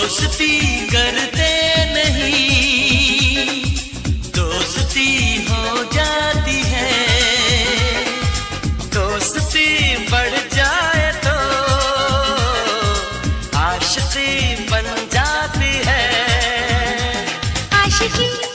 दोस्ती करते नहीं, दोस्ती हो जाती है। दोस्ती बढ़ जाए तो आशिकी बन जाती है। आशिकी